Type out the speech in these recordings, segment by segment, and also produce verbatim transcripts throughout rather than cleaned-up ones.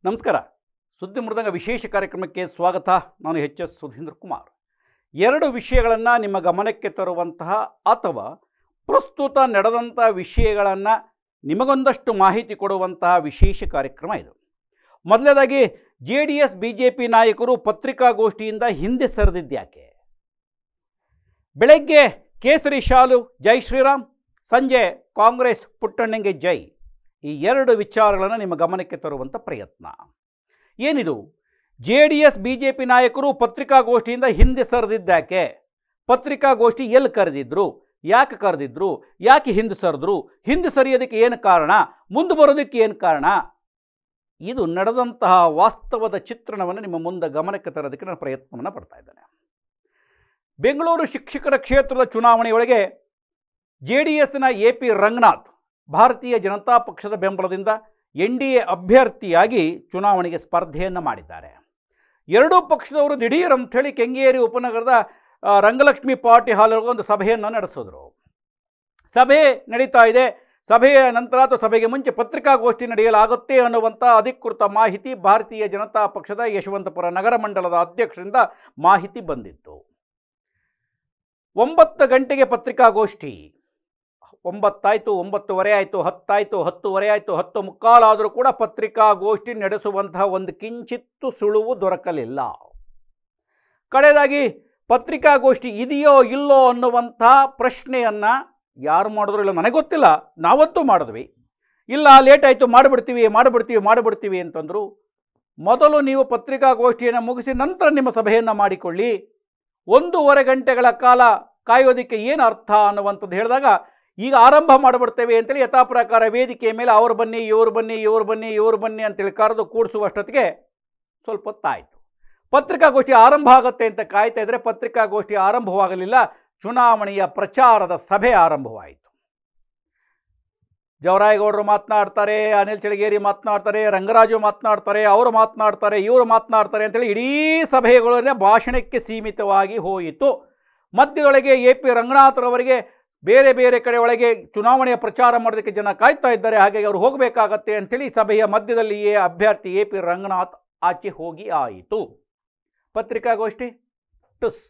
ನಮಸ್ಕಾರ. ಸುದ್ದಿ ಮೃದಂಗ ವಿಶೇಷ ಕಾರ್ಯಕ್ರಮಕ್ಕೆ ಸ್ವಾಗತ. ನಾನು ಎಚ್ ಎಸ್ ಸುಧೀಂದ್ರ ಕುಮಾರ್. ಎರಡು ವಿಷಯಗಳನ್ನು ನಿಮ್ಮ ಗಮನಕ್ಕೆ ತರುವಂತಹ ಅಥವಾ ಪ್ರಸ್ತುತ ನಡೆದಂಥ ವಿಷಯಗಳನ್ನು ನಿಮಗೊಂದಷ್ಟು ಮಾಹಿತಿ ಕೊಡುವಂತಹ ವಿಶೇಷ ಕಾರ್ಯಕ್ರಮ ಇದು. ಮೊದಲನೇದಾಗಿ J D S B J P ನಾಯಕರು ಪತ್ರಿಕಾಗೋಷ್ಠಿಯಿಂದ ಹಿಂದೆ ಸರಿದಿದ್ದ್ಯಾಕೆ? ಬೆಳಗ್ಗೆ ಕೇಸರಿ ಶಾಲು ಜೈ ಶ್ರೀರಾಮ್, ಸಂಜೆ ಕಾಂಗ್ರೆಸ್ ಪುಟ್ಟಣ್ಣಂಗೆ ಜೈ. ಈ ಎರಡು ವಿಚಾರಗಳನ್ನು ನಿಮ್ಮ ಗಮನಕ್ಕೆ ತರುವಂಥ ಪ್ರಯತ್ನ. ಏನಿದು? J D S B J P ನಾಯಕರು ಪತ್ರಿಕಾಗೋಷ್ಠಿಯಿಂದ ಹಿಂದೆ ಸರಿದಿದ್ದಾಕೆ? ಪತ್ರಿಕಾಗೋಷ್ಠಿ ಎಲ್ಲಿ ಕರೆದಿದ್ರು, ಯಾಕೆ ಕರೆದಿದ್ರು, ಯಾಕೆ ಹಿಂದೆ ಸರಿದ್ರು, ಹಿಂದೆ ಸರಿಯೋದಕ್ಕೆ ಏನು ಕಾರಣ, ಮುಂದೆ ಬರೋದಕ್ಕೆ ಏನು ಕಾರಣ? ಇದು ನಡೆದಂತಹ ವಾಸ್ತವದ ಚಿತ್ರಣವನ್ನು ನಿಮ್ಮ ಮುಂದೆ ಗಮನಕ್ಕೆ ತರೋದಕ್ಕೆ ನಾನು ಪ್ರಯತ್ನವನ್ನು ಪಡ್ತಾ ಇದ್ದೇನೆ. ಬೆಂಗಳೂರು ಶಿಕ್ಷಕರ ಕ್ಷೇತ್ರದ ಚುನಾವಣೆಯೊಳಗೆ ಜೆ ಡಿ ಎಸ್ನ ಎ ಪಿ ರಂಗನಾಥ್ ಭಾರತೀಯ ಜನತಾ ಪಕ್ಷದ ಬೆಂಬಲದಿಂದ ಎನ್ ಡಿ ಎ ಅಭ್ಯರ್ಥಿಯಾಗಿ ಚುನಾವಣೆಗೆ ಸ್ಪರ್ಧೆಯನ್ನು ಮಾಡಿದ್ದಾರೆ. ಎರಡೂ ಪಕ್ಷದವರು ದಿಢೀರ್ ಅಂಥೇಳಿ ಕೆಂಗೇರಿ ಉಪನಗರದ ರಂಗಲಕ್ಷ್ಮಿ ಪಾರ್ಟಿ ಹಾಲ್ಗೆ ಒಂದು ಸಭೆಯನ್ನು ನಡೆಸಿದ್ರು. ಸಭೆ ನಡೀತಾ ಇದೆ. ಸಭೆಯ ನಂತರ ಅಥವಾ ಸಭೆಗೆ ಮುಂಚೆ ಪತ್ರಿಕಾಗೋಷ್ಠಿ ನಡೆಯಲಾಗುತ್ತೆ ಅನ್ನುವಂಥ ಅಧಿಕೃತ ಮಾಹಿತಿ ಭಾರತೀಯ ಜನತಾ ಪಕ್ಷದ ಯಶವಂತಪುರ ನಗರ ಮಂಡಲದ ಅಧ್ಯಕ್ಷರಿಂದ ಮಾಹಿತಿ ಬಂದಿತ್ತು. ಒಂಬತ್ತು ಗಂಟೆಗೆ ಪತ್ರಿಕಾಗೋಷ್ಠಿ. ಒಂಬತ್ತಾಯಿತು, ಒಂಬತ್ತುವರೆ ಆಯಿತು, ಹತ್ತಾಯಿತು, ಹತ್ತುವರೆ ಆಯಿತು, ಹತ್ತು ಮುಕ್ಕಾಲಾದರೂ ಕೂಡ ಪತ್ರಿಕಾಗೋಷ್ಠಿ ನಡೆಸುವಂತಹ ಒಂದು ಕಿಂಚಿತ್ತು ಸುಳುವು ದೊರಕಲಿಲ್ಲ. ಕಡೆಯದಾಗಿ ಪತ್ರಿಕಾಗೋಷ್ಠಿ ಇದೆಯೋ ಇಲ್ಲೋ ಅನ್ನುವಂಥ ಪ್ರಶ್ನೆಯನ್ನು ಯಾರು ಮಾಡಿದ್ರು ಇಲ್ಲ ನನಗೆ ಗೊತ್ತಿಲ್ಲ, ನಾವಂತೂ ಮಾಡಿದ್ವಿ. ಇಲ್ಲ ಲೇಟ್ ಆಯಿತು, ಮಾಡಿಬಿಡ್ತೀವಿ ಮಾಡಿಬಿಡ್ತೀವಿ ಮಾಡಿಬಿಡ್ತೀವಿ ಅಂತಂದರು. ಮೊದಲು ನೀವು ಪತ್ರಿಕಾಗೋಷ್ಠಿಯನ್ನು ಮುಗಿಸಿ ನಂತರ ನಿಮ್ಮ ಸಭೆಯನ್ನು ಮಾಡಿಕೊಳ್ಳಿ. ಒಂದೂವರೆ ಗಂಟೆಗಳ ಕಾಲ ಕಾಯೋದಕ್ಕೆ ಏನು ಅರ್ಥ ಅನ್ನುವಂಥದ್ದು ಹೇಳಿದಾಗ ಈಗ ಆರಂಭ ಮಾಡಿಬಿಡ್ತೇವೆ ಅಂತೇಳಿ ಯಥಾ ಪ್ರಕಾರ ವೇದಿಕೆಯ ಮೇಲೆ ಅವ್ರು ಬನ್ನಿ ಇವ್ರು ಬನ್ನಿ ಇವ್ರು ಬನ್ನಿ ಇವ್ರು ಬನ್ನಿ ಅಂತೇಳಿ ಕರೆದು ಕೂಡಿಸುವಷ್ಟೊತ್ತಿಗೆ ಸ್ವಲ್ಪ ಹೊತ್ತಾಯಿತು. ಪತ್ರಿಕಾಗೋಷ್ಠಿ ಆರಂಭ ಆಗುತ್ತೆ ಅಂತ ಕಾಯ್ತಾ ಇದ್ದರೆ ಪತ್ರಿಕಾಗೋಷ್ಠಿ ಆರಂಭವಾಗಲಿಲ್ಲ. ಚುನಾವಣೆಯ ಪ್ರಚಾರದ ಸಭೆ ಆರಂಭವಾಯಿತು. ಜವರಾಯಗೌಡರು ಮಾತನಾಡ್ತಾರೆ, ಅನಿಲ್ ಚಳಗೇರಿ ಮಾತನಾಡ್ತಾರೆ, ರಂಗರಾಜು ಮಾತನಾಡ್ತಾರೆ, ಅವರು ಮಾತನಾಡ್ತಾರೆ, ಇವರು ಮಾತನಾಡ್ತಾರೆ ಅಂತೇಳಿ ಇಡೀ ಸಭೆಗಳನ್ನೇ ಭಾಷಣಕ್ಕೆ ಸೀಮಿತವಾಗಿ ಹೋಯಿತು. ಮಧ್ಯದೊಳಗೆ ಎ ಪಿ ರಂಗನಾಥರವರಿಗೆ ಬೇರೆ ಬೇರೆ ಕಡೆ ಒಳಗೆ ಚುನಾವಣೆಯ ಪ್ರಚಾರ ಮಾಡೋದಕ್ಕೆ ಜನ ಕಾಯ್ತಾ ಇದ್ದಾರೆ, ಹಾಗಾಗಿ ಅವರು ಹೋಗಬೇಕಾಗತ್ತೆ ಅಂಥೇಳಿ ಸಭೆಯ ಮಧ್ಯದಲ್ಲಿಯೇ ಅಭ್ಯರ್ಥಿ ಎ ಪಿ ರಂಗನಾಥ್ ಆಚೆ ಹೋಗಿ ಆಯಿತು. ಪತ್ರಿಕಾಗೋಷ್ಠಿ ಟುಸ್.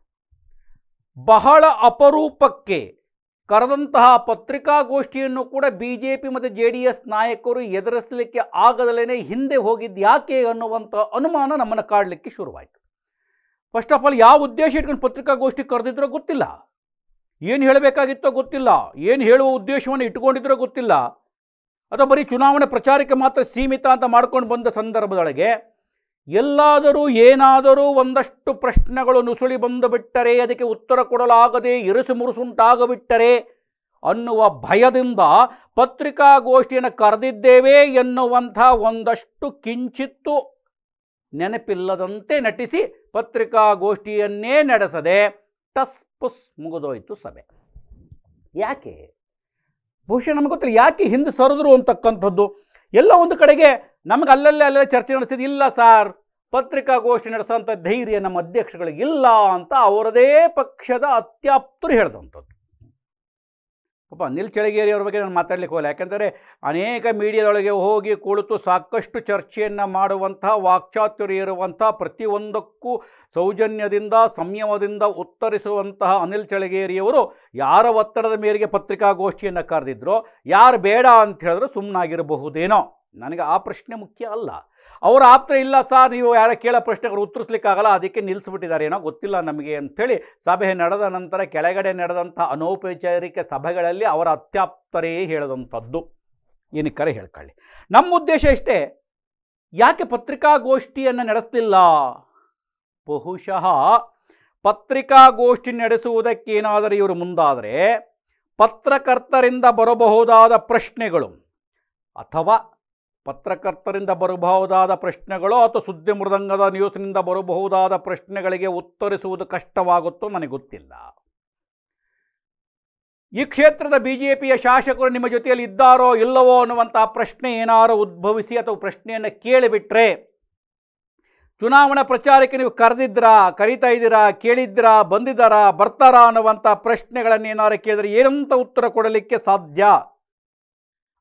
ಬಹಳ ಅಪರೂಪಕ್ಕೆ ಕರೆದಂತಹ ಪತ್ರಿಕಾಗೋಷ್ಠಿಯನ್ನು ಕೂಡ ಬಿ ಜೆ ಪಿ ಮತ್ತು ಜೆ ಡಿ ಎಸ್ ನಾಯಕರು ಎದುರಿಸಲಿಕ್ಕೆ ಆಗದಲೇ ಹಿಂದೆ ಹೋಗಿದ್ದು ಯಾಕೆ ಅನ್ನುವಂಥ ಅನುಮಾನ ನಮ್ಮನ್ನು ಕಾಡಲಿಕ್ಕೆ ಶುರುವಾಯಿತು. ಫಸ್ಟ್ ಆಫ್ ಆಲ್ ಯಾವ ಉದ್ದೇಶ ಇಟ್ಕೊಂಡು ಪತ್ರಿಕಾಗೋಷ್ಠಿ ಕರೆದಿದ್ರೋ ಗೊತ್ತಿಲ್ಲ, ಏನು ಹೇಳಬೇಕಾಗಿತ್ತೋ ಗೊತ್ತಿಲ್ಲ, ಏನು ಹೇಳುವ ಉದ್ದೇಶವನ್ನು ಇಟ್ಕೊಂಡಿದ್ರೋ ಗೊತ್ತಿಲ್ಲ, ಅಥವಾ ಬರೀ ಚುನಾವಣೆ ಪ್ರಚಾರಕ್ಕೆ ಮಾತ್ರ ಸೀಮಿತ ಅಂತ ಮಾಡ್ಕೊಂಡು ಬಂದ ಸಂದರ್ಭದೊಳಗೆ ಎಲ್ಲಾದರೂ ಏನಾದರೂ ಒಂದಷ್ಟು ಪ್ರಶ್ನೆಗಳು ನುಸುಳಿ ಬಂದು ಬಿಟ್ಟರೆ, ಅದಕ್ಕೆ ಉತ್ತರ ಕೊಡಲಾಗದೆ ಇರುಸು ಮುರುಸುಂಟಾಗಬಿಟ್ಟರೆ ಅನ್ನುವ ಭಯದಿಂದ ಪತ್ರಿಕಾಗೋಷ್ಠಿಯನ್ನು ಕರೆದಿದ್ದೇವೆ ಎನ್ನುವಂಥ ಒಂದಷ್ಟು ಕಿಂಚಿತ್ತು ನೆನಪಿಲ್ಲದಂತೆ ನಟಿಸಿ ಪತ್ರಿಕಾಗೋಷ್ಠಿಯನ್ನೇ ನಡೆಸದೆ ಟಸ್ ಪುಸ್ ಮುಗಿದೋಯ್ತು ಸಭೆ. ಯಾಕೆ? ಬಹುಶಃ ನಮಗೆ ಗೊತ್ತಿಲ್ಲ ಯಾಕೆ ಹಿಂದೆ ಸರಿದ್ರು ಅಂತಕ್ಕಂಥದ್ದು. ಎಲ್ಲ ಒಂದು ಕಡೆಗೆ ನಮಗೆ ಅಲ್ಲಲ್ಲೇ ಅಲ್ಲೇ ಚರ್ಚೆ ನಡೆಸಿದ್ದು, ಇಲ್ಲ ಸಾರ್ ಪತ್ರಿಕಾಗೋಷ್ಠಿ ನಡೆಸೋಂಥ ಧೈರ್ಯ ನಮ್ಮ ಅಧ್ಯಕ್ಷಗಳಿಗೆ ಇಲ್ಲ ಅಂತ ಅವರದೇ ಪಕ್ಷದ ಅತ್ಯಾಪ್ತರು ಹೇಳಿದಂಥದ್ದು. ಪಾಪ ಅನಿಲ್ ಚಳಗೇರಿ ಅವ್ರ ಬಗ್ಗೆ ನಾನು ಮಾತಾಡ್ಲಿಕ್ಕೆ ಹೋಗಲ್ಲ, ಯಾಕೆಂದರೆ ಅನೇಕ ಮೀಡಿಯಾದೊಳಗೆ ಹೋಗಿ ಕುಳಿತು ಸಾಕಷ್ಟು ಚರ್ಚೆಯನ್ನು ಮಾಡುವಂಥ ವಾಕ್ಚಾತುರ್ಯ ಇರುವಂಥ, ಪ್ರತಿಯೊಂದಕ್ಕೂ ಸೌಜನ್ಯದಿಂದ ಸಂಯಮದಿಂದ ಉತ್ತರಿಸುವಂತಹ ಅನಿಲ್ ಚಳಗೇರಿಯವರು ಯಾರ ಒತ್ತಡದ ಮೇರೆಗೆ ಪತ್ರಿಕಾಗೋಷ್ಠಿಯನ್ನು ಕರೆದಿದ್ರು, ಯಾರು ಬೇಡ ಅಂತ ಹೇಳಿದ್ರು ಸುಮ್ಮನಾಗಿರಬಹುದೇನೋ. ನನಗೆ ಆ ಪ್ರಶ್ನೆ ಮುಖ್ಯ ಅಲ್ಲ. ಅವರ ಆಪ್ತ ಇಲ್ಲ ಸಾರ್ ನೀವು ಯಾರ ಕೇಳೋ ಪ್ರಶ್ನೆಗಳು ಉತ್ತರಿಸ್ಲಿಕ್ಕಾಗಲ್ಲ, ಅದಕ್ಕೆ ನಿಲ್ಲಿಸ್ಬಿಟ್ಟಿದ್ದಾರೆ ಏನೋ ಗೊತ್ತಿಲ್ಲ ನಮಗೆ ಅಂಥೇಳಿ ಸಭೆ ನಡೆದ ನಂತರ ಕೆಳಗಡೆ ನಡೆದಂಥ ಅನೌಪಚಾರಿಕ ಸಭೆಗಳಲ್ಲಿ ಅವರ ಅತ್ಯಾಪ್ತರೇ ಹೇಳಿದಂಥದ್ದು. ಏನಕ್ಕಾರೆ ಹೇಳ್ಕೊಳ್ಳಿ. ನಮ್ಮ ಉದ್ದೇಶ ಇಷ್ಟೇ, ಯಾಕೆ ಪತ್ರಿಕಾಗೋಷ್ಠಿಯನ್ನು ನಡೆಸಲಿಲ್ಲ? ಬಹುಶಃ ಪತ್ರಿಕಾಗೋಷ್ಠಿ ನಡೆಸುವುದಕ್ಕೇನಾದರೂ ಇವರು ಮುಂದಾದರೆ ಪತ್ರಕರ್ತರಿಂದ ಬರಬಹುದಾದ ಪ್ರಶ್ನೆಗಳು ಅಥವಾ ಪತ್ರಕರ್ತರಿಂದ ಬರಬಹುದಾದ ಪ್ರಶ್ನೆಗಳು ಅಥವಾ ಸುದ್ದಿ ಮೃದಂಗದ ನ್ಯೂಸ್ನಿಂದ ಬರಬಹುದಾದ ಪ್ರಶ್ನೆಗಳಿಗೆ ಉತ್ತರಿಸುವುದು ಕಷ್ಟವಾಗುತ್ತೋ ನನಗೆ ಗೊತ್ತಿಲ್ಲ. ಈ ಕ್ಷೇತ್ರದ ಬಿ ಜೆ ಪಿಯ ಶಾಸಕರು ನಿಮ್ಮ ಜೊತೆಯಲ್ಲಿ ಇದ್ದಾರೋ ಇಲ್ಲವೋ ಅನ್ನುವಂಥ ಪ್ರಶ್ನೆ ಏನಾರು ಉದ್ಭವಿಸಿ ಅಥವಾ ಪ್ರಶ್ನೆಯನ್ನು ಕೇಳಿಬಿಟ್ರೆ, ಚುನಾವಣಾ ಪ್ರಚಾರಕ್ಕೆ ನೀವು ಕರೆದಿದ್ರಾ, ಕರೀತಾ ಇದ್ದೀರಾ, ಕೇಳಿದ್ರಾ, ಬಂದಿದ್ದಾರಾ, ಬರ್ತಾರಾ ಅನ್ನುವಂಥ ಪ್ರಶ್ನೆಗಳನ್ನೇನಾರು ಕೇಳಿದ್ರೆ ಏನಂತ ಉತ್ತರ ಕೊಡಲಿಕ್ಕೆ ಸಾಧ್ಯ?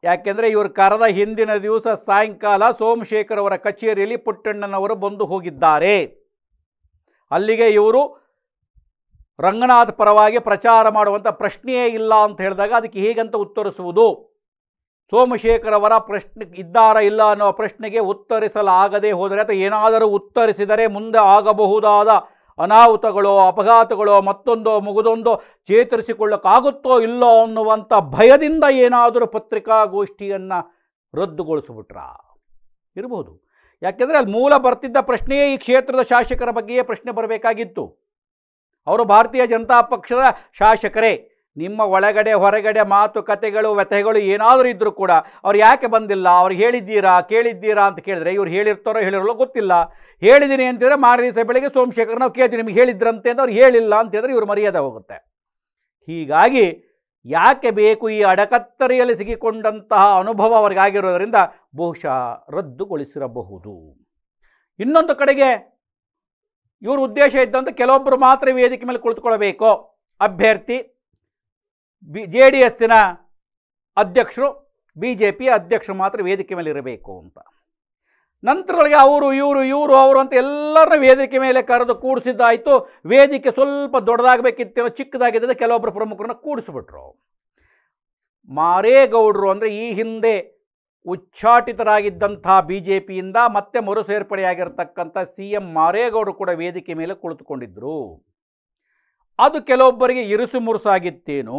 ಯಾಕೆಂದರೆ ಇವರು ಕರೆದ ಹಿಂದಿನ ದಿವಸ ಸಾಯಂಕಾಲ ಸೋಮಶೇಖರ್ ಅವರ ಕಚೇರಿಯಲ್ಲಿ ಪುಟ್ಟಣ್ಣನವರು ಬಂದು ಹೋಗಿದ್ದಾರೆ. ಅಲ್ಲಿಗೆ ಇವರು ರಂಗನಾಥ್ ಪರವಾಗಿ ಪ್ರಚಾರ ಮಾಡುವಂಥ ಪ್ರಶ್ನೆಯೇ ಇಲ್ಲ ಅಂತ ಹೇಳಿದಾಗ ಅದಕ್ಕೆ ಹೇಗಂತ ಉತ್ತರಿಸುವುದು? ಸೋಮಶೇಖರ್ ಅವರ ಪ್ರಶ್ನೆ ಇದ್ದಾರಾ ಇಲ್ಲ ಅನ್ನೋ ಪ್ರಶ್ನೆಗೆ ಉತ್ತರಿಸಲಾಗದೆ ಹೋದರೆ ಅಥವಾ ಏನಾದರೂ ಉತ್ತರಿಸಿದರೆ ಮುಂದೆ ಆಗಬಹುದಾದ ಅನಾಹುತಗಳೋ ಅಪಘಾತಗಳೋ ಮತ್ತೊಂದೋ ಮುಗಿದೊಂದೋ ಚೇತರಿಸಿಕೊಳ್ಳಕ್ಕಾಗುತ್ತೋ ಇಲ್ಲೋ ಅನ್ನುವಂಥ ಭಯದಿಂದ ಏನಾದರೂ ಪತ್ರಿಕಾಗೋಷ್ಠಿಯನ್ನು ರದ್ದುಗೊಳಿಸಿಬಿಟ್ರ ಇರಬಹುದು. ಯಾಕೆಂದರೆ ಅಲ್ಲಿ ಮೂಲ ಬರ್ತಿದ್ದ ಪ್ರಶ್ನೆಯೇ ಈ ಕ್ಷೇತ್ರದ ಶಾಸಕರ ಬಗ್ಗೆಯೇ ಪ್ರಶ್ನೆ ಬರಬೇಕಾಗಿತ್ತು. ಅವರು ಭಾರತೀಯ ಜನತಾ ಪಕ್ಷದ ಶಾಸಕರೇ. ನಿಮ್ಮ ಒಳಗಡೆ ಹೊರಗಡೆ ಮಾತುಕತೆಗಳು ವ್ಯಥೆಗಳು ಏನಾದರೂ ಇದ್ದರೂ ಕೂಡ ಅವ್ರು ಯಾಕೆ ಬಂದಿಲ್ಲ, ಅವ್ರು ಹೇಳಿದ್ದೀರಾ ಕೇಳಿದ್ದೀರಾ ಅಂತ ಕೇಳಿದ್ರೆ ಇವ್ರು ಹೇಳಿರ್ತಾರೋ ಹೇಳಿರಲ್ಲ ಗೊತ್ತಿಲ್ಲ. ಹೇಳಿದ್ದೀನಿ ಅಂತಿದ್ರೆ ಮಾರನೇ ದಿವಸ ಬೆಳಗ್ಗೆ ಸೋಮಶೇಖರ್ ನಾವು ಕೇಳ್ತೀವಿ ನಿಮ್ಗೆ ಹೇಳಿದ್ರಂತೆ ಅಂತ ಅವ್ರು ಹೇಳಿಲ್ಲ ಅಂತ ಹೇಳಿದ್ರೆ ಇವ್ರು ಮರ್ಯಾದೆ ಹೋಗುತ್ತೆ. ಹೀಗಾಗಿ ಯಾಕೆ ಬೇಕು ಈ ಅಡಕತ್ತರಿಯಲ್ಲಿ ಸಿಗಿಕೊಂಡಂತಹ ಅನುಭವ ಅವರಿಗಾಗಿರೋದರಿಂದ ಬಹುಶಃ ರದ್ದುಗೊಳಿಸಿರಬಹುದು. ಇನ್ನೊಂದು ಕಡೆಗೆ ಇವ್ರ ಉದ್ದೇಶ ಇದ್ದಂತೆ ಕೆಲವೊಬ್ಬರು ಮಾತ್ರ ವೇದಿಕೆ ಮೇಲೆ ಕುಳಿತುಕೊಳ್ಳಬೇಕು. ಅಭ್ಯರ್ಥಿ ಬಿ ಜೆ ಡಿ ಎಸ್ಸಿನ ಅಧ್ಯಕ್ಷರು, ಬಿ ಜೆ ಪಿಯ ಅಧ್ಯಕ್ಷರು ಮಾತ್ರ ವೇದಿಕೆ ಮೇಲೆ ಇರಬೇಕು ಅಂತ. ನಂತರದೊಳಗೆ ಅವರು ಇವರು ಇವರು ಅವರು ಅಂತ ಎಲ್ಲರನ್ನ ವೇದಿಕೆ ಮೇಲೆ ಕರೆದು ಕೂಡಿಸಿದ್ದಾಯಿತು. ವೇದಿಕೆ ಸ್ವಲ್ಪ ದೊಡ್ಡದಾಗಬೇಕಿತ್ತು, ಚಿಕ್ಕದಾಗಿದ್ದರೆ ಕೆಲವೊಬ್ಬರು ಪ್ರಮುಖರನ್ನ ಕೂಡಿಸ್ಬಿಟ್ರು. ಮಾರೇಗೌಡರು ಅಂದರೆ ಈ ಹಿಂದೆ ಉಚ್ಚಾಟಿತರಾಗಿದ್ದಂಥ ಬಿ ಜೆ ಪಿಯಿಂದ ಮತ್ತೆ ಮರು ಸೇರ್ಪಡೆಯಾಗಿರ್ತಕ್ಕಂಥ ಸಿ ಎಂ ಮಾರೇಗೌಡರು ಕೂಡ ವೇದಿಕೆ ಮೇಲೆ ಕುಳಿತುಕೊಂಡಿದ್ದರು. ಅದು ಕೆಲವೊಬ್ಬರಿಗೆ ಇರುಸು ಮುರುಸಾಗಿತ್ತೇನು.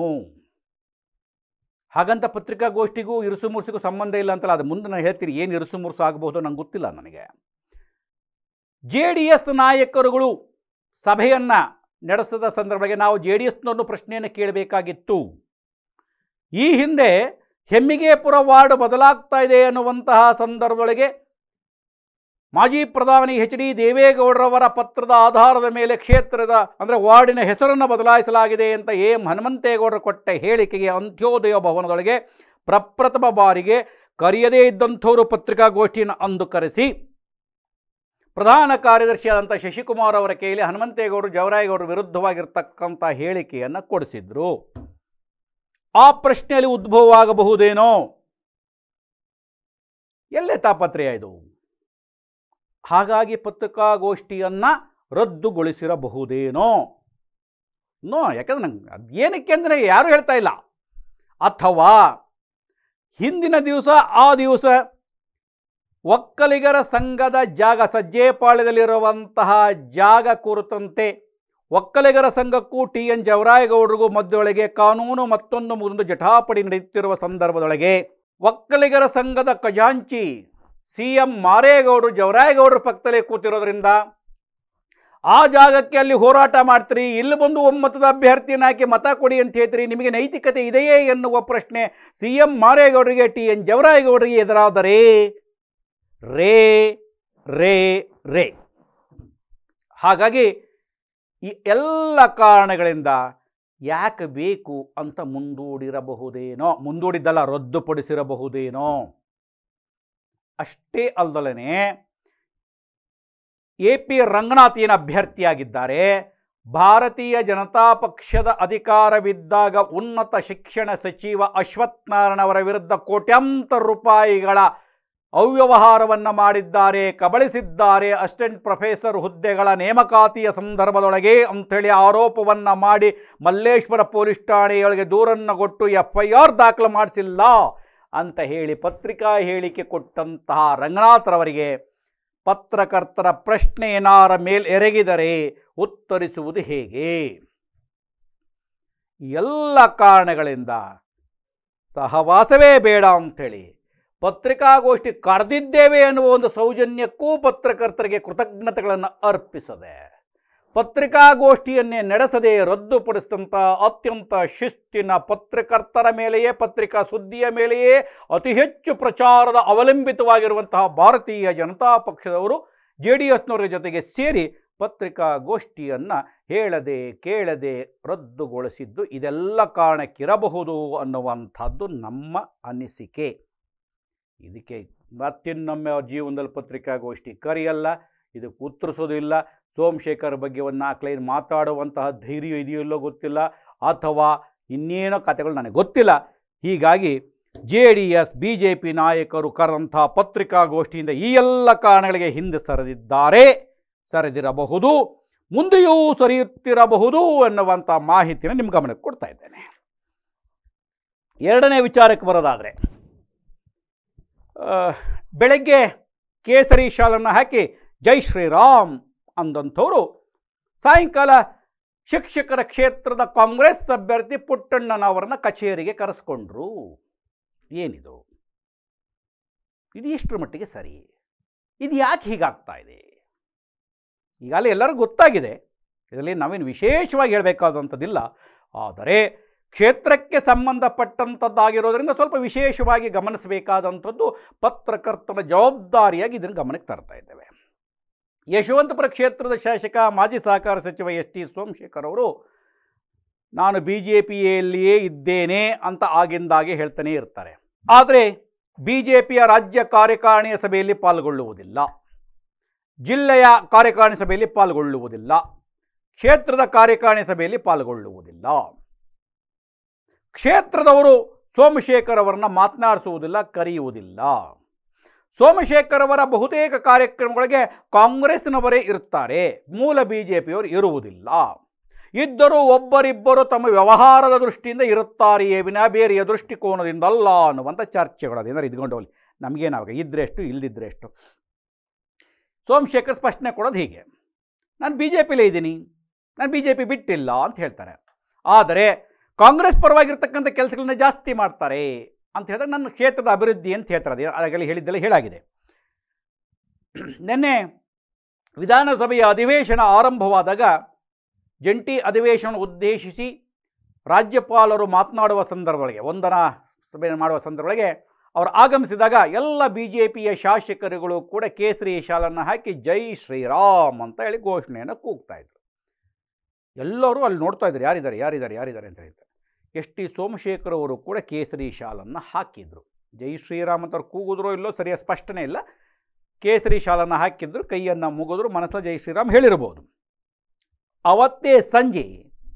ಹಾಗಂತ ಪತ್ರಿಕಾಗೋಷ್ಠಿಗೂ ಇರುಸು ಮುರುಸಿಗೂ ಸಂಬಂಧ ಇಲ್ಲ ಅಂತಲ್ಲ, ಅದು ಮುಂದೆ ನಾನು ಹೇಳ್ತೀನಿ ಏನು ಇರುಸು ಮುರುಸು ಆಗಬಹುದು ನಂಗೆ ಗೊತ್ತಿಲ್ಲ. ನನಗೆ ಜೆ ಡಿ ಎಸ್ ನಾಯಕರುಗಳು ಸಭೆಯನ್ನು ನಡೆಸಿದ ಸಂದರ್ಭಕ್ಕೆ ನಾವು ಜೆ ಡಿ ಎಸ್ನವ್ರನ್ನು ಪ್ರಶ್ನೆಯನ್ನು ಕೇಳಬೇಕಾಗಿತ್ತು. ಈ ಹಿಂದೆ ಹೆಮ್ಮಿಗೆಪುರ ವಾರ್ಡ್ ಬದಲಾಗ್ತಾ ಇದೆ ಅನ್ನುವಂತಹ ಸಂದರ್ಭದೊಳಗೆ ಮಾಜಿ ಪ್ರಧಾನಿ ಎಚ್ ಡಿ ದೇವೇಗೌಡರವರ ಪತ್ರದ ಆಧಾರದ ಮೇಲೆ ಕ್ಷೇತ್ರದ ಅಂದರೆ ವಾರ್ಡಿನ ಹೆಸರನ್ನು ಬದಲಾಯಿಸಲಾಗಿದೆ ಅಂತ ಎಂ ಹನುಮಂತೇಗೌಡರು ಕೊಟ್ಟ ಹೇಳಿಕೆಗೆ ಅಂತ್ಯೋದಯ ಭವನದೊಳಗೆ ಪ್ರಪ್ರಥಮ ಬಾರಿಗೆ ಕರೆಯದೇ ಇದ್ದಂಥವರು ಪತ್ರಿಕಾಗೋಷ್ಠಿಯನ್ನು ಅಂದು ಕರೆಸಿ ಪ್ರಧಾನ ಕಾರ್ಯದರ್ಶಿಯಾದಂಥ ಶಶಿಕುಮಾರ್ ಅವರ ಕೈಯಲ್ಲಿ ಹನುಮಂತೇಗೌಡರು ಜವರಾಯಗೌಡರು ವಿರುದ್ಧವಾಗಿರ್ತಕ್ಕಂಥ ಹೇಳಿಕೆಯನ್ನು ಕೊಡಿಸಿದ್ರು. ಆ ಪ್ರಶ್ನೆಯಲ್ಲಿ ಉದ್ಭವವಾಗಬಹುದೇನೋ? ಎಲ್ಲೇ ತಾಪತ್ರಯ ಇದು? ಹಾಗಾಗಿ ಪತ್ರಿಕಾಗೋಷ್ಠಿಯನ್ನು ರದ್ದುಗೊಳಿಸಿರಬಹುದೇನೋ? ನೋ, ಯಾಕಂದ್ರೆ ನಂಗೆ ಅದು ಏನಕ್ಕೆ ಅಂದರೆ ಯಾರೂ ಹೇಳ್ತಾ ಇಲ್ಲ. ಅಥವಾ ಹಿಂದಿನ ದಿವಸ ಆ ದಿವಸ ಒಕ್ಕಲಿಗರ ಸಂಘದ ಜಾಗ ಸಜ್ಜೇಪಾಳ್ಯದಲ್ಲಿರುವಂತಹ ಜಾಗ ಕುರಿತಂತೆ ಒಕ್ಕಲಿಗರ ಸಂಘಕ್ಕೂ ಟಿ ಎನ್ ಜವರಾಯಗೌಡರಿಗೂ ಮಧ್ಯದೊಳಗೆ ಕಾನೂನು ಮತ್ತೊಂದು ಮುಂದೊಂದು ಜಟಾಪಡಿ ನಡೆಯುತ್ತಿರುವ ಸಂದರ್ಭದೊಳಗೆ ಒಕ್ಕಲಿಗರ ಸಂಘದ ಖಜಾಂಚಿ ಸಿ ಎಂ ಮಾರೇಗೌಡರು ಜವರಾಯಗೌಡರ ಪಕ್ಕದಲ್ಲೇ ಕೂತಿರೋದ್ರಿಂದ ಆ ಜಾಗಕ್ಕೆ ಅಲ್ಲಿ ಹೋರಾಟ ಮಾಡ್ತೀರಿ, ಇಲ್ಲಿ ಬಂದು ಒಮ್ಮತದ ಅಭ್ಯರ್ಥಿಯನ್ನು ಹಾಕಿ ಮತ ಕೊಡಿ ಅಂತ ಹೇಳ್ತೀರಿ, ನಿಮಗೆ ನೈತಿಕತೆ ಇದೆಯೇ ಎನ್ನುವ ಪ್ರಶ್ನೆ ಸಿ ಎಂ ಮಾರೇಗೌಡರಿಗೆ ಟಿ ಎನ್ ಜವರಾಯಗೌಡರಿಗೆ ಎದುರಾದರೆ ರೇ ರೇ ರೇ ಹಾಗಾಗಿ ಈ ಎಲ್ಲ ಕಾರಣಗಳಿಂದ ಯಾಕೆ ಬೇಕು ಅಂತ ಮುಂದೂಡಿರಬಹುದೇನೋ, ಮುಂದೂಡಿದ್ದಲ್ಲ ರದ್ದುಪಡಿಸಿರಬಹುದೇನೋ. ಅಷ್ಟೇ ಅಲ್ಲದಲೇ ಎ ಪಿ ರಂಗನಾಥ್ ಏನು ಅಭ್ಯರ್ಥಿಯಾಗಿದ್ದಾರೆ, ಭಾರತೀಯ ಜನತಾ ಪಕ್ಷದ ಅಧಿಕಾರವಿದ್ದಾಗ ಉನ್ನತ ಶಿಕ್ಷಣ ಸಚಿವ ಅಶ್ವಥ್ ನಾರಾಯಣ ಅವರ ವಿರುದ್ಧ ಕೋಟ್ಯಾಂತರ ರೂಪಾಯಿಗಳ ಅವ್ಯವಹಾರವನ್ನು ಮಾಡಿದ್ದಾರೆ, ಕಬಳಿಸಿದ್ದಾರೆ, ಅಸಿಸ್ಟೆಂಟ್ ಪ್ರೊಫೆಸರ್ ಹುದ್ದೆಗಳ ನೇಮಕಾತಿಯ ಸಂದರ್ಭದೊಳಗೆ ಅಂಥೇಳಿ ಆರೋಪವನ್ನು ಮಾಡಿ ಮಲ್ಲೇಶ್ವರ ಪೊಲೀಸ್ ಠಾಣೆಯೊಳಗೆ ದೂರನ್ನು ಕೊಟ್ಟು ಎಫ್ ಐ ಆರ್ ದಾಖಲು ಮಾಡಿಸಿಲ್ಲ ಅಂತ ಹೇಳಿ ಪತ್ರಿಕಾ ಹೇಳಿಕೆ ಕೊಟ್ಟಂತಹ ರಂಗನಾಥ್ರವರಿಗೆ ಪತ್ರಕರ್ತರ ಪ್ರಶ್ನೆ ಏನಾರ ಮೇಲೆ ಎರಗಿದರೆ ಉತ್ತರಿಸುವುದು ಹೇಗೆ? ಎಲ್ಲ ಕಾರಣಗಳಿಂದ ಸಹವಾಸವೇ ಬೇಡ ಅಂಥೇಳಿ ಪತ್ರಿಕಾಗೋಷ್ಠಿ ಕರೆದಿದ್ದೇವೆ ಅನ್ನುವ ಒಂದು ಸೌಜನ್ಯಕ್ಕೂ ಪತ್ರಕರ್ತರಿಗೆ ಕೃತಜ್ಞತೆಗಳನ್ನು ಅರ್ಪಿಸದೆ ಪತ್ರಿಕಾಗೋಷ್ಠಿಯನ್ನೇ ನಡೆಸದೆ ರದ್ದುಪಡಿಸಿದಂಥ ಅತ್ಯಂತ ಶಿಸ್ತಿನ ಪತ್ರಕರ್ತರ ಮೇಲೆಯೇ ಪತ್ರಿಕಾ ಸುದ್ದಿಯ ಮೇಲೆಯೇ ಅತಿ ಹೆಚ್ಚು ಪ್ರಚಾರದ ಅವಲಂಬಿತವಾಗಿರುವಂತಹ ಭಾರತೀಯ ಜನತಾ ಪಕ್ಷದವರು ಜೆ ಡಿ ಎಸ್ನವರ ಜೊತೆಗೆ ಸೇರಿ ಪತ್ರಿಕಾಗೋಷ್ಠಿಯನ್ನು ಹೇಳದೆ ಕೇಳದೆ ರದ್ದುಗೊಳಿಸಿದ್ದು ಇದೆಲ್ಲ ಕಾರಣಕ್ಕಿರಬಹುದು ಅನ್ನುವಂಥದ್ದು ನಮ್ಮ ಅನಿಸಿಕೆ. ಇದಕ್ಕೆ ಮತ್ತಿನ್ನೊಮ್ಮೆ ಅವ್ರ ಜೀವನದಲ್ಲಿ ಪತ್ರಿಕಾಗೋಷ್ಠಿ ಕರೆಯಲ್ಲ, ಇದಕ್ಕೆ ಉತ್ತರಿಸೋದಿಲ್ಲ. ಸೋಮಶೇಖರ್ ಬಗ್ಗೆ ಒಂದು ನಾಲ್ಕು ಲೈನ್ ಮಾತಾಡುವಂತಹ ಧೈರ್ಯ ಇದೆಯಲ್ಲೋ ಗೊತ್ತಿಲ್ಲ, ಅಥವಾ ಇನ್ನೇನೋ ಕಥೆಗಳು ನನಗೆ ಗೊತ್ತಿಲ್ಲ. ಹೀಗಾಗಿ J D S B J P ನಾಯಕರು ಕರೆದಂಥ ಪತ್ರಿಕಾಗೋಷ್ಠಿಯಿಂದ ಈ ಎಲ್ಲ ಕಾರಣಗಳಿಗೆ ಹಿಂದೆ ಸರಿದಿದ್ದಾರೆ, ಸರಿದಿರಬಹುದು, ಮುಂದೆಯೂ ಸರಿಯುತ್ತಿರಬಹುದು ಎನ್ನುವಂಥ ಮಾಹಿತಿಯನ್ನು ನಿಮ್ಮ ಗಮನಕ್ಕೆ ಕೊಡ್ತಾ ಇದ್ದೇನೆ. ಎರಡನೇ ವಿಚಾರಕ್ಕೆ ಬರೋದಾದರೆ, ಬೆಳಗ್ಗೆ ಕೇಸರಿ ಶಾಲನ್ನು ಹಾಕಿ ಜೈ ಶ್ರೀರಾಮ್ ಅಂದಂಥವರು ಸಾಯಂಕಾಲ ಶಿಕ್ಷಕರ ಕ್ಷೇತ್ರದ ಕಾಂಗ್ರೆಸ್ ಅಭ್ಯರ್ಥಿ ಪುಟ್ಟಣ್ಣನವರನ್ನ ಕಚೇರಿಗೆ ಕರೆಸ್ಕೊಂಡ್ರು. ಏನಿದು? ಇದು ಎಷ್ಟರ ಮಟ್ಟಿಗೆ ಸರಿ? ಇದು ಯಾಕೆ ಹೀಗಾಗ್ತಾ ಇದೆ? ಈಗಾಗಲೇ ಎಲ್ಲರಿಗೂ ಗೊತ್ತಾಗಿದೆ, ಇದರಲ್ಲಿ ನಾವೇನು ವಿಶೇಷವಾಗಿ ಹೇಳಬೇಕಾದಂಥದ್ದಿಲ್ಲ. ಆದರೆ ಕ್ಷೇತ್ರಕ್ಕೆ ಸಂಬಂಧಪಟ್ಟಂಥದ್ದಾಗಿರೋದ್ರಿಂದ ಸ್ವಲ್ಪ ವಿಶೇಷವಾಗಿ ಗಮನಿಸಬೇಕಾದಂಥದ್ದು ಪತ್ರಕರ್ತನ ಜವಾಬ್ದಾರಿಯಾಗಿ ಇದನ್ನು ಗಮನಕ್ಕೆ ತರ್ತಾ ಇದ್ದೇವೆ. ಯಶವಂತಪುರ ಕ್ಷೇತ್ರದ ಶಾಸಕ ಮಾಜಿ ಸಹಕಾರ ಸಚಿವ ಎಸ್ ಟಿ ಸೋಮಶೇಖರ್ ಅವರು ನಾನು ಬಿ ಜೆ ಪಿಯಲ್ಲಿಯೇ ಇದ್ದೇನೆ ಅಂತ ಆಗಿಂದಾಗೆ ಹೇಳ್ತಾನೆ ಇರ್ತಾರೆ. ಆದರೆ ಬಿ ಜೆ ಪಿಯ ರಾಜ್ಯ ಕಾರ್ಯಕಾರಿಣಿಯ ಸಭೆಯಲ್ಲಿ ಪಾಲ್ಗೊಳ್ಳುವುದಿಲ್ಲ, ಜಿಲ್ಲೆಯ ಕಾರ್ಯಕಾರಿಣಿ ಸಭೆಯಲ್ಲಿ ಪಾಲ್ಗೊಳ್ಳುವುದಿಲ್ಲ, ಕ್ಷೇತ್ರದ ಕಾರ್ಯಕಾರಿಣಿ ಸಭೆಯಲ್ಲಿ ಪಾಲ್ಗೊಳ್ಳುವುದಿಲ್ಲ. ಕ್ಷೇತ್ರದವರು ಸೋಮಶೇಖರ್ ಅವರನ್ನು ಮಾತನಾಡಿಸುವುದಿಲ್ಲ, ಕರೆಯುವುದಿಲ್ಲ. ಸೋಮಶೇಖರ್ ಅವರ ಬಹುತೇಕ ಕಾರ್ಯಕ್ರಮಗಳಿಗೆ ಕಾಂಗ್ರೆಸ್ನವರೇ ಇರ್ತಾರೆ, ಮೂಲ ಬಿ ಜೆ ಪಿಯವರು ಇರುವುದಿಲ್ಲ. ಇದ್ದರೂ ಒಬ್ಬರಿಬ್ಬರು ತಮ್ಮ ವ್ಯವಹಾರದ ದೃಷ್ಟಿಯಿಂದ ಇರುತ್ತಾರೆಯೇ ವಿನ ಬೇರೆಯ ದೃಷ್ಟಿಕೋನದಿಂದಲ್ಲ ಅನ್ನುವಂಥ ಚರ್ಚೆಗಳು ಅದೇನಾರು ಇದ್ಕೊಂಡು ಹೋಗಲಿ, ನಮಗೇನಾವಾಗ ಇದ್ದರೆಷ್ಟು ಇಲ್ಲದಿದ್ದರೆಷ್ಟು. ಸೋಮಶೇಖರ್ ಸ್ಪಷ್ಟನೆ ಕೊಡೋದು ಹೀಗೆ, ನಾನು ಬಿ ಜೆ ಪಿಲೇ ಇದ್ದೀನಿ, ನಾನು ಬಿ ಜೆ ಪಿ ಬಿಟ್ಟಿಲ್ಲ ಅಂತ ಹೇಳ್ತಾರೆ. ಆದರೆ ಕಾಂಗ್ರೆಸ್ ಪರವಾಗಿರ್ತಕ್ಕಂಥ ಕೆಲಸಗಳನ್ನ ಜಾಸ್ತಿ ಮಾಡ್ತಾರೆ ಅಂತ ಹೇಳಿದಾಗ ನನ್ನ ಕ್ಷೇತ್ರದ ಅಭಿವೃದ್ಧಿ ಅಂತ ಹೇಳ್ತಾರೆ. ಅದು ಆಗಲೇ ಹೇಳಿದ್ದೆಲ್ಲ ಹೇಳಾಗಿದೆ. ನಿನ್ನೆ ವಿಧಾನಸಭೆಯ ಅಧಿವೇಶನ ಆರಂಭವಾದಾಗ ಜಂಟಿ ಅಧಿವೇಶನ ಉದ್ದೇಶಿಸಿ ರಾಜ್ಯಪಾಲರು ಮಾತನಾಡುವ ಸಂದರ್ಭಗಳಿಗೆ, ವಂದನಾ ಸಭೆ ಮಾಡುವ ಸಂದರ್ಭಗಳಿಗೆ ಅವರು ಆಗಮಿಸಿದಾಗ ಎಲ್ಲ ಬಿ ಜೆ ಪಿಯ ಶಾಸಕರುಗಳು ಕೂಡ ಕೇಸರಿ ಶಾಲನ್ನು ಹಾಕಿ ಜೈ ಶ್ರೀರಾಮ್ ಅಂತ ಹೇಳಿ ಘೋಷಣೆಯನ್ನು ಕೂಗ್ತಾ ಇದ್ರು. ಎಲ್ಲರೂ ಅಲ್ಲಿ ನೋಡ್ತಾ ಇದ್ರು, ಯಾರಿದ್ದಾರೆ ಯಾರಿದ್ದಾರೆ ಯಾರಿದ್ದಾರೆ ಅಂತ ಹೇಳ್ತಾರೆ. ಎಸ್ ಟಿ ಸೋಮಶೇಖರ್ ಅವರು ಕೂಡ ಕೇಸರಿ ಶಾಲನ್ನು ಹಾಕಿದ್ರು. ಜೈ ಶ್ರೀರಾಮ್ ಅಂತ ಅವ್ರು ಕೂಗಿದ್ರೋ ಇಲ್ಲೋ ಸರಿಯಾದ ಸ್ಪಷ್ಟನೆ ಇಲ್ಲ. ಕೇಸರಿ ಶಾಲನ್ನು ಹಾಕಿದ್ರು, ಕೈಯನ್ನು ಮುಗಿದ್ರು, ಮನಸ್ಸಲ್ಲಿ ಜೈ ಶ್ರೀರಾಮ್ ಹೇಳಿರ್ಬೋದು. ಅವತ್ತೇ ಸಂಜೆ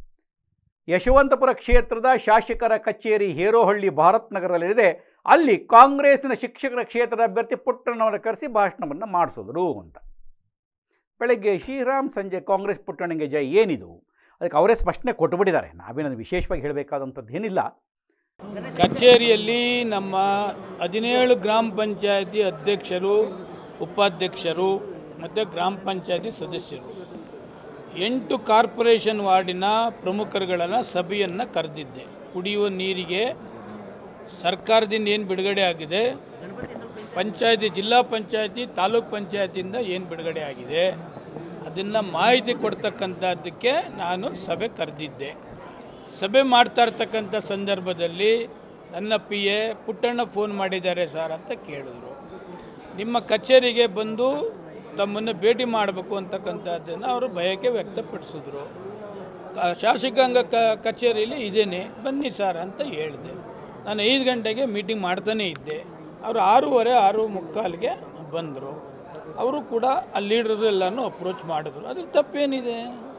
ಯಶವಂತಪುರ ಕ್ಷೇತ್ರದ ಶಾಸಕರ ಕಚೇರಿ ಹೇರೋಹಳ್ಳಿ ಭಾರತ್ ನಗರದಲ್ಲಿದೆ, ಅಲ್ಲಿ ಕಾಂಗ್ರೆಸ್ಸಿನ ಶಿಕ್ಷಕರ ಕ್ಷೇತ್ರದ ಅಭ್ಯರ್ಥಿ ಪುಟ್ಟಣ್ಣವರ ಕರೆಸಿ ಭಾಷಣವನ್ನು ಮಾಡಿಸಿದ್ರು ಅಂತ. ಬೆಳಗ್ಗೆ ಶ್ರೀರಾಮ್, ಸಂಜೆ ಕಾಂಗ್ರೆಸ್ ಪುಟ್ಟಣ್ಣಗೆ ಜೈ, ಏನಿದು? ಅದಕ್ಕೆ ಅವರೇ ಸ್ಪಷ್ಟನೆ ಕೊಟ್ಟುಬಿಟ್ಟಿದ್ದಾರೆ. ನಾವೇನದು ವಿಶೇಷವಾಗಿ ಹೇಳಬೇಕಾದಂಥದ್ದು ಏನಿಲ್ಲ. ಕಚೇರಿಯಲ್ಲಿ ನಮ್ಮ ಹದಿನೇಳು ಗ್ರಾಮ ಪಂಚಾಯತಿ ಅಧ್ಯಕ್ಷರು, ಉಪಾಧ್ಯಕ್ಷರು ಮತ್ತು ಗ್ರಾಮ ಪಂಚಾಯತಿ ಸದಸ್ಯರು, ಎಂಟು ಕಾರ್ಪೊರೇಷನ್ ವಾರ್ಡಿನ ಪ್ರಮುಖರುಗಳನ್ನು ಸಭೆಯನ್ನು ಕರೆದಿದ್ದೆ. ಕುಡಿಯುವ ನೀರಿಗೆ ಸರ್ಕಾರದಿಂದ ಏನು ಬಿಡುಗಡೆ ಆಗಿದೆ, ಪಂಚಾಯತಿ, ಜಿಲ್ಲಾ ಪಂಚಾಯತಿ, ತಾಲೂಕು ಪಂಚಾಯತಿಯಿಂದ ಏನು ಬಿಡುಗಡೆ ಆಗಿದೆ ಅದನ್ನು ಮಾಹಿತಿ ಕೊಡ್ತಕ್ಕಂಥದ್ದಕ್ಕೆ ನಾನು ಸಭೆ ಕರೆದಿದ್ದೆ. ಸಭೆ ಮಾಡ್ತಾ ಇರ್ತಕ್ಕಂಥ ಸಂದರ್ಭದಲ್ಲಿ ನನ್ನ ಪಿ ಎ ಪುಟ್ಟಣ್ಣ ಫೋನ್ ಮಾಡಿದ್ದಾರೆ ಸರ್ ಅಂತ ಕೇಳಿದ್ರು. ನಿಮ್ಮ ಕಚೇರಿಗೆ ಬಂದು ತಮ್ಮನ್ನು ಭೇಟಿ ಮಾಡಬೇಕು ಅಂತಕ್ಕಂಥದ್ದನ್ನು ಅವರು ಬಯಕೆ ವ್ಯಕ್ತಪಡಿಸಿದ್ರು. ಶಾಸಕಾಂಗ ಕ ಕಚೇರಿಯಲ್ಲಿ ಇದ್ದೇನೆ, ಬನ್ನಿ ಸರ್ ಅಂತ ಹೇಳಿದೆ. ನಾನು ಐದು ಗಂಟೆಗೆ ಮೀಟಿಂಗ್ ಮಾಡ್ತಾನೇ ಇದ್ದೆ. ಅವರು ಆರೂವರೆ ಆರು ಮುಕ್ಕಾಲಿಗೆ ಬಂದರು. ಅವರು ಕೂಡ ಆ ಲೀಡರ್ಸ್ ಎಲ್ಲನೂ ಅಪ್ರೋಚ್ ಮಾಡಿದ್ರು. ಅದ್ರಲ್ಲಿ ತಪ್ಪೇನಿದೆ?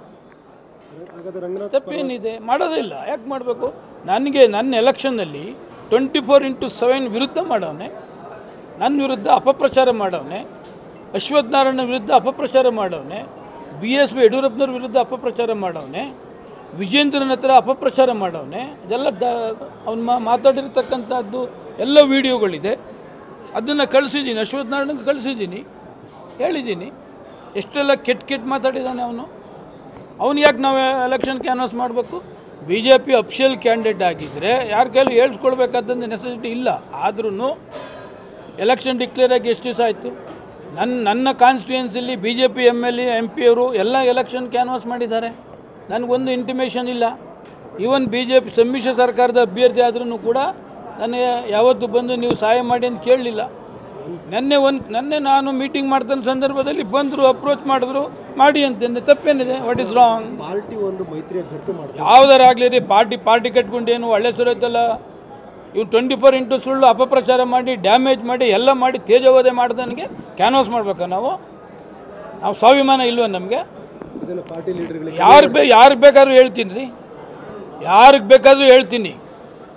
ತಪ್ಪೇನಿದೆ? ಮಾಡೋದಿಲ್ಲ. ಯಾಕೆ ಮಾಡಬೇಕು? ನನಗೆ ನನ್ನ ಎಲೆಕ್ಷನ್ನಲ್ಲಿ ಟ್ವೆಂಟಿ ಫೋರ್ ಇಂಟು ಸೆವೆನ್ ವಿರುದ್ಧ ಮಾಡವನೆ, ನನ್ನ ವಿರುದ್ಧ ಅಪಪ್ರಚಾರ ಮಾಡವನೆ, ಅಶ್ವಥ್ ನಾರಾಯಣ ವಿರುದ್ಧ ಅಪಪ್ರಚಾರ ಮಾಡವನೆ, ಬಿ ಎಸ್ ಬಿ ಯಡಿಯೂರಪ್ಪನವ್ರ ವಿರುದ್ಧ ಅಪಪ್ರಚಾರ ಮಾಡವನೆ, ವಿಜೇಂದ್ರನ ಹತ್ರ ಅಪಪ್ರಚಾರ ಮಾಡವನೆ. ಇದೆಲ್ಲ ದ ಅವನು ಮಾತಾಡಿರ್ತಕ್ಕಂಥದ್ದು ಎಲ್ಲ ವೀಡಿಯೋಗಳಿದೆ. ಅದನ್ನು ಕಳಿಸಿದ್ದೀನಿ, ಅಶ್ವಥ್ ನಾರಾಯಣಗೆ ಕಳಿಸಿದ್ದೀನಿ, ಹೇಳಿದ್ದೀನಿ. ಎಷ್ಟೆಲ್ಲ ಕೆಟ್ಟ ಕೆಟ್ಟ ಮಾತಾಡಿದ್ದಾನೆ ಅವನು. ಅವನು ಯಾಕೆ ನಾವು ಎಲೆಕ್ಷನ್ ಕ್ಯಾನ್ವಾಸ್ ಮಾಡಬೇಕು? B J P official candidate ಆಗಿದ್ದರೆ ಯಾರ ಕೈಲಿ ಹೇಳ್ಸ್ಕೊಳ್ಬೇಕಾದಂಥ ನೆಸೆಸಿಟಿ ಇಲ್ಲ. ಆದ್ರೂ ಎಲೆಕ್ಷನ್ ಡಿಕ್ಲೇರ್ ಆಗಿ ಎಷ್ಟು ದಿವಸ ಆಯಿತು? ನನ್ನ ನನ್ನ ಕಾನ್ಸ್ಟಿಟ್ಯೂನ್ಸಿಲಿ B J P M L A M P ಅವರು ಎಲ್ಲ ಎಲೆಕ್ಷನ್ ಕ್ಯಾನ್ವಾಸ್ ಮಾಡಿದ್ದಾರೆ. ನನಗೊಂದು ಇಂಟಿಮೇಷನ್ ಇಲ್ಲ. ಈವನ್ ಬಿ ಜೆ ಪಿ ಸಮ್ಮಿಶ್ರ ಸರ್ಕಾರದ ಅಭ್ಯರ್ಥಿ ಆದ್ರೂ ಕೂಡ ನನಗೆ ಯಾವತ್ತು ಬಂದು ನೀವು ಸಹಾಯ ಮಾಡಿ ಅಂತ ಕೇಳಲಿಲ್ಲ. ನೆನ್ನೆ ಒಂದು ನೆನ್ನೆ ನಾನು ಮೀಟಿಂಗ್ ಮಾಡ್ತಾನ ಸಂದರ್ಭದಲ್ಲಿ ಬಂದರು, ಅಪ್ರೋಚ್ ಮಾಡಿದ್ರು, ಮಾಡಿ ಅಂತಂದೆ. ತಪ್ಪೇನಿದೆ? What is wrong? ಪಾರ್ಟಿ ಒಂದು ಮೈತ್ರಿ ಅಭ್ಯರ್ಥಿ ಮಾಡಿ ಯಾವುದಾರಾಗಲಿ ರೀ, ಪಾರ್ಟಿ ಪಾರ್ಟಿ ಕಟ್ಕೊಂಡೇನು ಒಳ್ಳೆ ಸುರತ್ತಲ್ಲ. ಇವ್ನು ಟ್ವೆಂಟಿ ಫೋರ್ ಇಂಟು ಸುಳ್ಳು ಅಪಪ್ರಚಾರ ಮಾಡಿ, ಡ್ಯಾಮೇಜ್ ಮಾಡಿ, ಎಲ್ಲ ಮಾಡಿ ತೇಜೋವಧೆ ಮಾಡ್ದನಿಗೆ ಕ್ಯಾನ್ವಾಸ್ ಮಾಡ್ಬೇಕಾ ನಾವು? ನಾವು ಸ್ವಾಭಿಮಾನ ಇಲ್ವ ನಮಗೆ? ಪಾರ್ಟಿ ಲೀಡರ್ಗಳಿಗೆ ಯಾರು ಬೇ ಯಾರಿಗೆ ಬೇಕಾದ್ರೂ ಹೇಳ್ತೀನಿ ರೀ, ಯಾರಿಗೆ ಬೇಕಾದ್ರೂ ಹೇಳ್ತೀನಿ.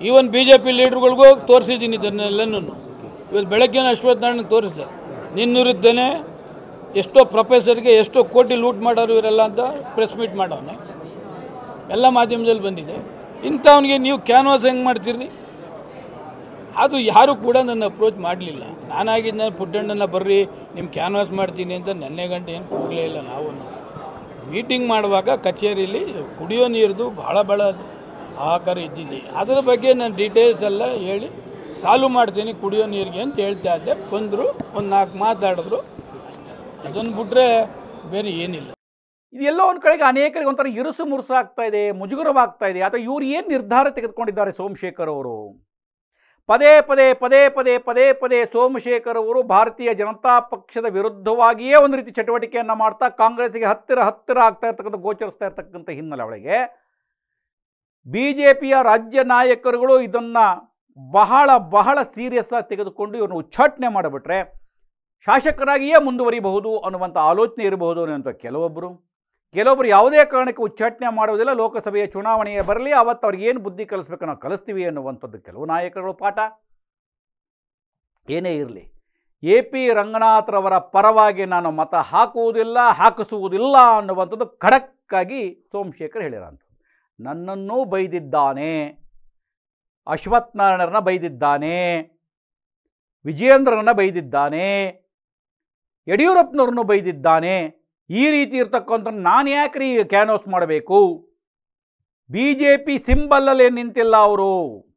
ಈವನ್ ಬಿ ಜೆ ಪಿ ಲೀಡ್ರುಗಳಿಗೂ ತೋರಿಸಿದ್ದೀನಿ ಇದನ್ನೆಲ್ಲನೂ. ಇವತ್ತು ಬೆಳಗ್ಗೆನ ಅಶ್ವತ್ಥ ನಾರಾಯಣಗೆ ತೋರಿಸಿದೆ, ನಿನ್ನ ವಿರುದ್ಧನೇ ಎಷ್ಟೋ ಪ್ರೊಫೆಸರ್ಗೆ ಎಷ್ಟೋ ಕೋಟಿ ಲೂಟ್ ಮಾಡೋರು ಇವರೆಲ್ಲ ಅಂತ ಪ್ರೆಸ್ ಮೀಟ್ ಮಾಡವನೆ, ಎಲ್ಲ ಮಾಧ್ಯಮದಲ್ಲಿ ಬಂದಿದೆ. ಇಂಥವನಿಗೆ ನೀವು ಕ್ಯಾನ್ವಾಸ್ ಹೆಂಗೆ ಮಾಡ್ತೀರಿ? ಅದು ಯಾರೂ ಕೂಡ ನನ್ನ ಅಪ್ರೋಚ್ ಮಾಡಲಿಲ್ಲ. ನಾನಾಗಿದ್ದು ನಾನು ಪುಟ್ಟಣ್ಣನ ಬರ್ರಿ ನಿಮ್ಮ ಕ್ಯಾನ್ವಾಸ್ ಮಾಡ್ತೀನಿ ಅಂತ ನೆನ್ನೆ ಗಂಟೆ ಏನು ಹೋಗಲೇ ಇಲ್ಲ. ನಾವು ಮೀಟಿಂಗ್ ಮಾಡುವಾಗ ಕಚೇರಿಯಲ್ಲಿ ಕುಡಿಯೋ ನೀರ್ದು ಭಾಳ ಭಾಳ ಹಾಹಾಕಾರ ಇದ್ದಿದ್ದೆ. ಅದರ ಬಗ್ಗೆ ನಾನು ಡೀಟೇಲ್ಸ್ ಎಲ್ಲ ಹೇಳಿ ಸಾಲ್ವ್ ಮಾಡ್ತೀನಿ ಕುಡಿಯೋ ನೀರಿಗೆ ಅಂತ ಹೇಳ್ತಾ ಇದ್ದೆ. ಬಂದರು, ಒಂದು ನಾಲ್ಕು ಮಾತಾಡಿದ್ರು, ಅದನ್ನು ಬಿಟ್ಟರೆ ಬೇರೆ ಏನಿಲ್ಲ. ಇದೆಲ್ಲೋ ಒಂದು ಕಡೆಗೆ ಅನೇಕರಿಗೆ ಒಂಥರ ಇರುಸು ಮುರುಸು ಆಗ್ತಾ ಇದೆ, ಮುಜುಗರವಾಗ್ತಾ ಇದೆ. ಅಥವಾ ಇವರು ಏನು ನಿರ್ಧಾರ ತೆಗೆದುಕೊಂಡಿದ್ದಾರೆ ಸೋಮಶೇಖರ್ ಅವರು? ಪದೇ ಪದೇ ಪದೇ ಪದೇ ಪದೇ ಪದೇ ಸೋಮಶೇಖರ್ ಅವರು ಭಾರತೀಯ ಜನತಾ ಪಕ್ಷದ ವಿರುದ್ಧವಾಗಿಯೇ ಒಂದು ರೀತಿ ಚಟುವಟಿಕೆಯನ್ನು ಮಾಡ್ತಾ ಕಾಂಗ್ರೆಸ್ಗೆ ಹತ್ತಿರ ಹತ್ತಿರ ಆಗ್ತಾ ಇರ್ತಕ್ಕಂಥ ಗೋಚರಿಸ್ತಾ ಇರ್ತಕ್ಕಂಥ ಹಿನ್ನೆಲೆ ಒಳಗೆ ಬಿ ಜೆ ಪಿಯ ರಾಜ್ಯ ನಾಯಕರುಗಳು ಇದನ್ನು ಬಹಳ ಬಹಳ ಸೀರಿಯಸ್ ಆಗಿ ತೆಗೆದುಕೊಂಡು ಇವ್ರನ್ನ ಉಚ್ಚಾಟನೆ ಮಾಡಿಬಿಟ್ರೆ ಶಾಸಕರಾಗಿಯೇ ಮುಂದುವರಿಬಹುದು ಅನ್ನುವಂಥ ಆಲೋಚನೆ ಇರಬಹುದು ಅನ್ನುವಂಥ ಕೆಲವೊಬ್ಬರು ಕೆಲವೊಬ್ಬರು ಯಾವುದೇ ಕಾರಣಕ್ಕೆ ಉಚ್ಚಾಟನೆ ಮಾಡುವುದಿಲ್ಲ. ಲೋಕಸಭೆಯ ಚುನಾವಣೆಗೆ ಬರಲಿ, ಅವತ್ತು ಅವ್ರಿಗೆ ಏನು ಬುದ್ಧಿ ಕಲಿಸ್ಬೇಕು ನಾವು ಕಲಿಸ್ತೀವಿ ಅನ್ನುವಂಥದ್ದು ಕೆಲವು ನಾಯಕರುಗಳು ಪಾಠ. ಏನೇ ಇರಲಿ, ಎ ಪಿ ರಂಗನಾಥ್ರವರ ಪರವಾಗಿ ನಾನು ಮತ ಹಾಕುವುದಿಲ್ಲ, ಹಾಕಿಸುವುದಿಲ್ಲ ಅನ್ನುವಂಥದ್ದು ಖಡಕ್ಕಾಗಿ ಸೋಮಶೇಖರ್ ಹೇಳಿರೋಂಥದ್ದು. ನನ್ನನ್ನೂ ಬೈದಿದ್ದಾನೆ, ಅಶ್ವತ್ಥ ನಾರಾಯಣರನ್ನ ಬೈದಿದ್ದಾನೆ, ವಿಜಯೇಂದ್ರರನ್ನ ಬೈದಿದ್ದಾನೆ, ಯಡಿಯೂರಪ್ಪನವ್ರನ್ನು ಬೈದಿದ್ದಾನೆ. ಈ ರೀತಿ ಇರ್ತಕ್ಕಂಥ ನಾನು ಯಾಕ್ರಿ ಕ್ಯಾನ್ವಾಸ್ ಮಾಡಬೇಕು? ಬಿ ಜೆ ಪಿ ಸಿಂಬಲ್ಲಲ್ಲಿ ನಿಂತಿಲ್ಲ ಅವರು.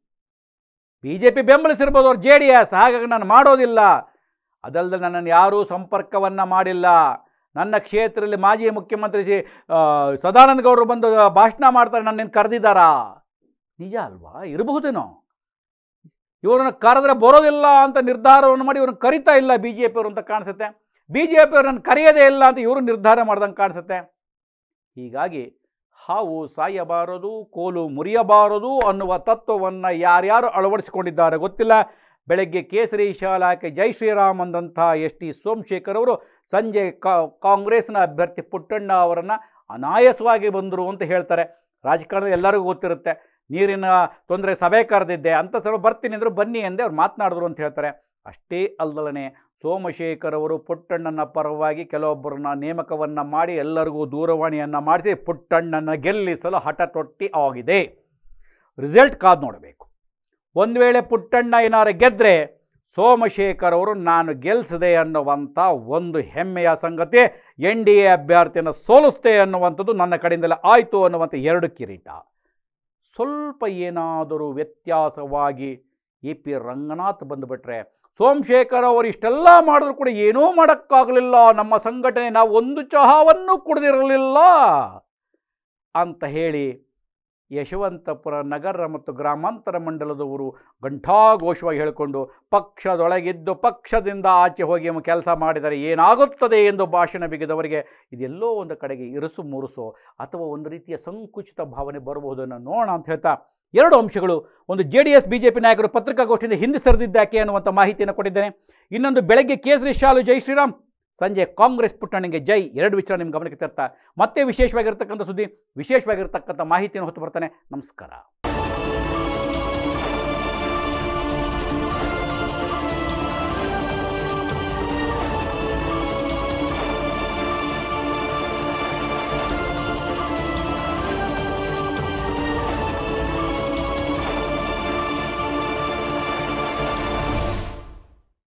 ಬಿ ಜೆ ಪಿ ಬೆಂಬಲಿಸಿರ್ಬೋದು ಅವ್ರು, ಜೆ ಡಿ ಎಸ್, ಹಾಗಾಗಿ ನಾನು ಮಾಡೋದಿಲ್ಲ. ಅದಲ್ಲದೆ ನನ್ನನ್ನು ಯಾರೂ ಸಂಪರ್ಕವನ್ನು ಮಾಡಿಲ್ಲ. ನನ್ನ ಕ್ಷೇತ್ರದಲ್ಲಿ ಮಾಜಿ ಮುಖ್ಯಮಂತ್ರಿ ಸಿ ಸದಾನಂದ ಗೌಡರು ಬಂದು ಭಾಷಣ ಮಾಡ್ತಾರೆ, ನನ್ನನ್ನು ಕರೆದಿದ್ದಾರಾ? ನಿಜ ಅಲ್ವಾ? ಇರಬಹುದೇನೋ. ಇವ್ರನ್ನ ಕರೆದ್ರೆ ಬರೋದಿಲ್ಲ ಅಂತ ನಿರ್ಧಾರವನ್ನು ಮಾಡಿ ಇವ್ರನ್ನ ಕರಿತಾ ಇಲ್ಲ ಬಿ ಜೆ ಪಿಯವರು ಅಂತ ಕಾಣಿಸುತ್ತೆ. ಬಿ ಜೆ ಪಿಯವ್ರನ್ನ ಕರೆಯೋದೇ ಇಲ್ಲ ಅಂತ ಇವರು ನಿರ್ಧಾರ ಮಾಡ್ದಂಗೆ ಕಾಣಿಸುತ್ತೆ. ಹೀಗಾಗಿ ಹಾವು ಸಾಯಬಾರದು, ಕೋಲು ಮುರಿಯಬಾರದು ಅನ್ನುವ ತತ್ವವನ್ನು ಯಾರ್ಯಾರು ಅಳವಡಿಸಿಕೊಂಡಿದ್ದಾರೆ ಗೊತ್ತಿಲ್ಲ. ಬೆಳಗ್ಗೆ ಕೇಸರಿ ಶಾಲಾಕ್ಕೆ ಜೈ ಶ್ರೀರಾಮ್ ಅಂದಂಥ ಎಸ್ ಟಿ ಸೋಮಶೇಖರ್ ಅವರು ಸಂಜೆ ಕಾಂಗ್ರೆಸ್ನ ಅಭ್ಯರ್ಥಿ ಪುಟ್ಟಣ್ಣ ಅವರನ್ನು ಅನಾಯಾಸವಾಗಿ ಬಂದರು ಅಂತ ಹೇಳ್ತಾರೆ. ರಾಜಕಾರಣದಲ್ಲಿ ಎಲ್ಲರಿಗೂ ಗೊತ್ತಿರುತ್ತೆ, ನೀರಿನ ತೊಂದರೆ ಸಭೆ ಕರೆದಿದ್ದೆ ಅಂತ ಸ್ವಲ್ಪ ಬರ್ತೀನಿ ಅಂದರು, ಬನ್ನಿ ಎಂದೇ ಅವ್ರು ಮಾತನಾಡಿದ್ರು ಅಂತ ಹೇಳ್ತಾರೆ. ಅಷ್ಟೇ ಅಲ್ಲದಲೇ ಸೋಮಶೇಖರ್ ಅವರು ಪುಟ್ಟಣ್ಣನ ಪರವಾಗಿ ಕೆಲವೊಬ್ಬರನ್ನ ನೇಮಕವನ್ನು ಮಾಡಿ ಎಲ್ಲರಿಗೂ ದೂರವಾಣಿಯನ್ನು ಮಾಡಿಸಿ ಪುಟ್ಟಣ್ಣನ ಗೆಲ್ಲಿಸಲು ಹಠ ತೊಟ್ಟಿ ಆಗಿದೆ. ರಿಸಲ್ಟ್ ಕಾದು ನೋಡಬೇಕು. ಒಂದು ವೇಳೆ ಪುಟ್ಟಣ್ಣ ಏನಾರು ಗೆದ್ದರೆ ಸೋಮಶೇಖರ್ ಅವರು ನಾನು ಗೆಲ್ಲಿಸಿದೆ ಅನ್ನುವಂಥ ಒಂದು ಹೆಮ್ಮೆಯ ಸಂಗತಿ, ಎನ್ ಡಿ ಎ ಅಭ್ಯರ್ಥಿಯನ್ನು ಸೋಲಿಸ್ತೆ ಅನ್ನುವಂಥದ್ದು ನನ್ನ ಕಡೆಯಿಂದಲೇ ಆಯಿತು ಅನ್ನುವಂಥ ಎರಡು ಕಿರೀಟ. ಸ್ವಲ್ಪ ಏನಾದರೂ ವ್ಯತ್ಯಾಸವಾಗಿ ಎ ಪಿ ರಂಗನಾಥ್ ಬಂದುಬಿಟ್ರೆ ಸೋಮಶೇಖರ್ ಅವರು ಇಷ್ಟೆಲ್ಲ ಮಾಡಿದ್ರು ಕೂಡ ಏನೂ ಮಾಡೋಕ್ಕಾಗಲಿಲ್ಲ, ನಮ್ಮ ಸಂಘಟನೆ ನಾವು ಒಂದು ಚಹಾವನ್ನು ಕುಡಿದಿರಲಿಲ್ಲ ಅಂತ ಹೇಳಿ ಯಶವಂತಪುರ ನಗರ ಮತ್ತು ಗ್ರಾಮಾಂತರ ಮಂಡಲದವರು ಘಂಟಾಘೋಷವಾಗಿ ಹೇಳಿಕೊಂಡು ಪಕ್ಷದೊಳಗಿದ್ದು ಪಕ್ಷದಿಂದ ಆಚೆ ಹೋಗಿ ಕೆಲಸ ಮಾಡಿದರೆ ಏನಾಗುತ್ತದೆ ಎಂದು ಭಾಷಣ ಬಿಗಿದವರಿಗೆ ಇದೆಲ್ಲೋ ಒಂದು ಕಡೆಗೆ ಇರುಸು ಮುರುಸು ಅಥವಾ ಒಂದು ರೀತಿಯ ಸಂಕುಚಿತ ಭಾವನೆ ಬರಬಹುದನ್ನು ನೋಡೋಣ ಅಂತ ಹೇಳ್ತಾ ಎರಡು ಅಂಶಗಳು. ಒಂದು, J D S B J P ನಾಯಕರು ಪತ್ರಿಕಾಗೋಷ್ಠಿಯಿಂದ ಹಿಂದೆ ಸರಿದಿದ್ದಾಕೆ ಅನ್ನುವಂಥ ಮಾಹಿತಿಯನ್ನು ಕೊಟ್ಟಿದ್ದೇನೆ. ಇನ್ನೊಂದು, ಬೆಳಗ್ಗೆ ಕೇಸರಿ ಶಾಲು ಜೈ ಶ್ರೀರಾಮ್, ಸಂಜೆ ಕಾಂಗ್ರೆಸ್ ಪುಟ್ಟಣ್ಣನಿಗೆ ಜೈ. ಎರಡು ವಿಚಾರ ನಿಮ್ಮ ಗಮನಕ್ಕೆ ತರ್ತಾ ಮತ್ತೆ ವಿಶೇಷವಾಗಿರ್ತಕ್ಕಂಥ ಸುದ್ದಿ, ವಿಶೇಷವಾಗಿರ್ತಕ್ಕಂಥ ಮಾಹಿತಿಯನ್ನು ಹೊತ್ತು ಬರ್ತಾನೆ. ನಮಸ್ಕಾರ.